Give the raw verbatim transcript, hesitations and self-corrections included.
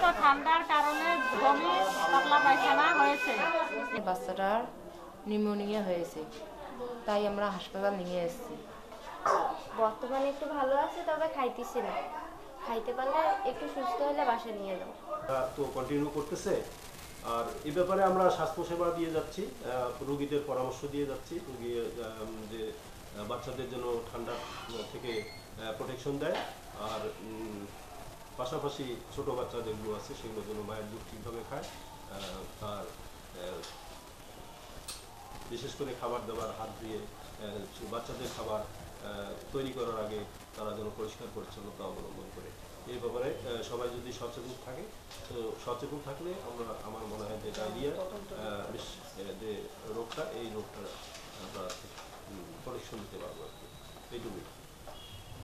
ঠান্ডার কারণে বমি পাতলা পায়খানা হয়েছে। বাচ্চাটার নিউমোনিয়া হয়েছে, তাই আমরা হাসপাতাল নিয়ে এসেছি। বর্তমানে একটু ভালো আছে, তবে খাইতেছি না। খাইতে পারলে একটু সুস্থ হলে বাসায় নিয়ে যাও। তো কন্টিনিউ করতেছে। আর এই ব্যাপারে আমরা স্বাস্থ্যসেবা দিয়ে যাচ্ছি, রোগীদের পরামর্শ দিয়ে যাচ্ছি, রোগী যে বাচ্চাদের জন্য ঠান্ডা থেকে প্রোটেকশন দেয়। আর পাশাপাশি ছোট বাচ্চা যেগুলো আছে সেগুলোর জন্য মায়ের দুধ ঠিকভাবে খায়। আর বিশেষ করে খাবার দাবার হাত দিয়ে বাচ্চাদের খাবার তৈরি করার আগে তারা যেন পরিষ্কার পরিচ্ছন্নতা অবলম্বন করে। এই ব্যাপারে সবাই যদি সচেতন থাকে, তো সচেতন থাকলে আমরা আমার মনে হয় যে ডায়রিয়া যে রোগটা, এই রোগটা আমরা প্রোটেকশন দিতে পারবো আর কি। এইটুকুই।